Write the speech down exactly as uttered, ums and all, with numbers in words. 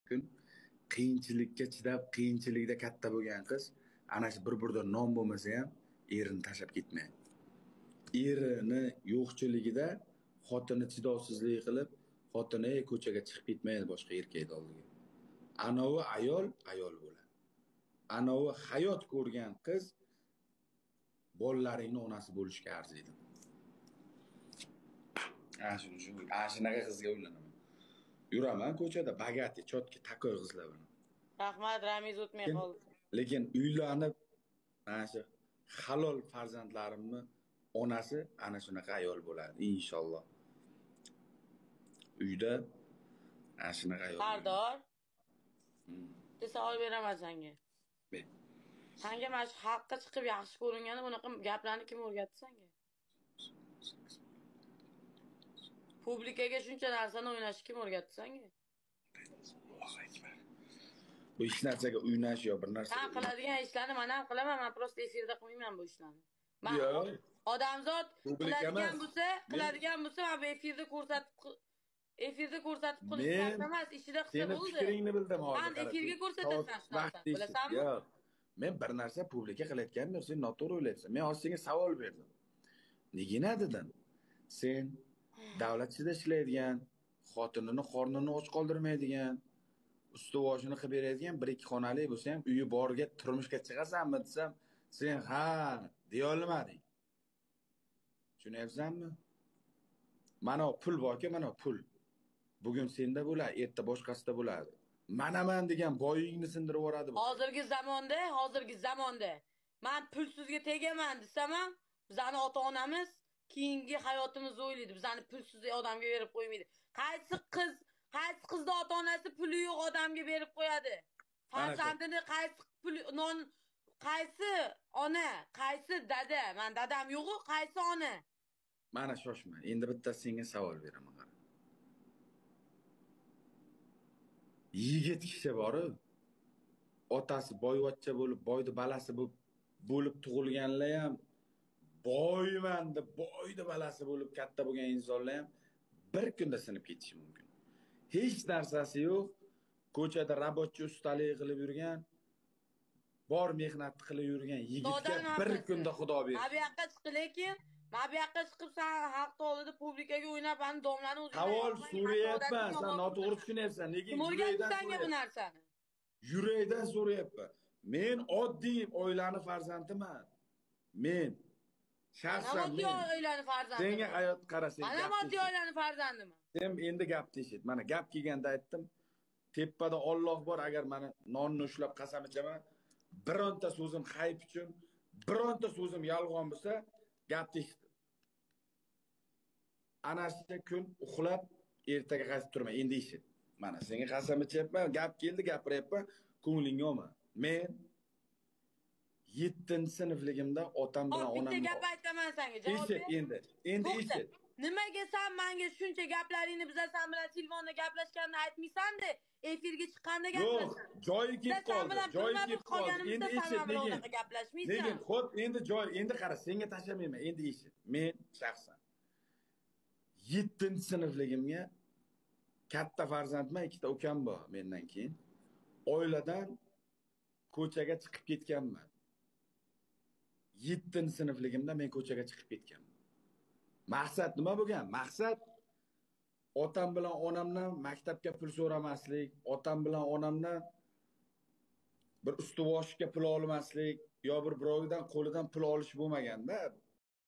kun qiyinchilikka chidab, qiyinchilikda katta bo'lgan qiz ana shu bir burda non bo'lmasa ham erini tashlab ketmaydi. Erini yo'qchiligida xotini chidovsizlik qilib, xotini ko'chaga chiqib ketmaydi boshqa erkak oldiga. Anovi ayol ayol bo'ladi. Anovi hayot ko'rgan qiz bolalaringning onasi bo'lishga arziydi. Ana shu ana shunaqa qizga uylanaman. Yuraman ko'chada bagati, chotki takoy qizlar bilan. Rahmat, Ramiz o'tmay qoldi. Lekin uylanib ana shu halol farzandlarimni onasi ana shunaqa ayol bo'ladi inshaalloh. Uyda ana shunaqa ayol. Sardor. Bitta savol beraman senga. Ber. Senga mana shu xalqqa chiqib yaxshi ko'ringani bunaqa gaplarni kim o'rgatdi senga? Publikaga shuncha narsani o'ynashni kim o'rgatdi senga? Allohu akbar. Bu hech narsaga uynash yo bir narsa. Sen qiladigan ishlarni men ham qilaman, men prosta efirda qilmayman bu ishlarni. Men odamzod qiladigan bo'lsa, qiladigan bo'lsa, men bu efirda ko'rsatib efirda ko'rsatib qilishim emas, ishida qilsa bo'ldi. Seni fikringni bildim hozir. Men efirga ko'rsataman shu narsani. Bilasanmi? Yo'q. Men bir narsa publika qilayotganim yo'q, sen noto'g'ri o'ylayapsan. Men hozir senga savol berdim. Nega dedim? Sen davlat ichida ishlaydigan, xotinini qornini och qoldirmaydigan, ustuvoshini qilib beradigan bir ikki xonali bo'lsa ham uyi borga turmushga chiqasanmi desam, sen ha deya olmading. Tushunyapsanmi? Mana pul borki, mana pul. Bugun senda bo'ladi, erta boshqasida bo'ladi. Manaman degan boyingni sindirib yuboradi bu. Hozirgi zamonda, hozirgi zamonda men pulsizga tegaman desam ham, bizning ota-onamiz keyingi hayotimizni o'ylaydi. Bizani pulsiz odamga berib qo'ymaydi. Qaysi qiz, qaysi qizning ota-onasi puli yo'q odamga berib qo'yadi? Farzandini qaysi pul non qaysi ona, qaysi dada? Men dadam yo'q-ku, qaysi ona? Mana shoshma. Endi bitta senga savol beraman qara. Yigit kishi bor-ku, otasi boyvachcha bo'lib, boydi balasi bo'lib bo'lib tug'ilganlar ham boyman deb boydi balasi bo'lib katta bo'lgan insonlar ham bir kunda sinib ketishi mumkin. Hech narsasi yo'q, ko'chada rabotchi ustalik qilib yurgan, bor mehnat qilib yurgan yigitga bir kunda Xudo berdi. Men bu yoqqa chiqib, lekin men bu yoqqa chiqib sen xalq oldida publikaga o'ynab, ani domlani o'zingga savol so'rayapman, sen noto'g'ri tushunyapsan. Lekin yurakdan senga bu narsani. Yurakdan so'rayapman. Men oddiy oilani farzandiman. Men shaxsan men oilani farzandiman. Senga hayot qarasang. Mana oddiy oilani farzandiman. Sen endi gap eshit. Mana gap kelganda aytdim. Tepada Alloh bor, agar meni nonni ushlab qasam ichaman, bironta so'zim hayb uchun, bironta so'zim yolg'on bo'lsa, gap eshit. Ana shu kun uxlab, ertaga qaytib turma, endi eshit. Mana senga qasam ichyapman, gap keldi, gapiryapman, ko'nglingga olma. Men yettinchi sinfligimda otam bilan onam bitta gap aytaman senga, javob ber. Endi, endi eshit. Nimaga sen menga shuncha gaplaringni bizasan bilan telefonda gaplashganini aytmaysan-da, efirga chiqqanda gaplasan. Yo'q, joyi kelib qoldi. Joyi kelib qoldi. Endi eshit, lekin gaplashmaysan. Lekin xo'p, endi joy, endi qara, senga tashlamayman, endi eshit. Men shaxsan yettinchi sinfligimga katta farzandman, ikkita ukam bor mendan keyin. Oiladan ko'chaga chiqib ketganman. yettinchi sinfligimda men ko'chaga chiqib ketganman. Maqsad nima bo'lgan? Maqsad otam bilan onamdan maktabga pul so'ramaslik, otam bilan onamdan bir ustuvoshga pul olmaslik, yo bir birovdan qo'lidan pul olish bo'lmaganda,